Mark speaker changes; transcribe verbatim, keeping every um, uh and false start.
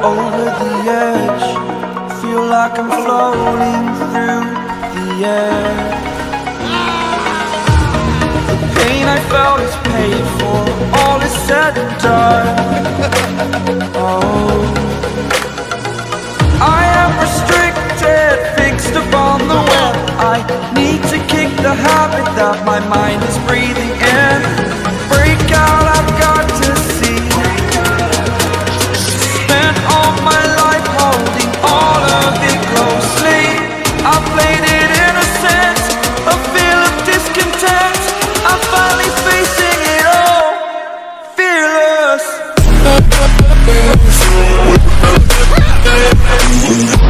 Speaker 1: over the edge. Feel like I'm floating through the air. The pain I felt is paid for, all is said and done. Oh, I am restricted, fixed upon the web. I need to kick the habit that my mind is breathing in. Break out, I've got to see. Spent all my life holding all of it closely. I played it innocent, a feel of discontent. I'm finally facing it all, fearless.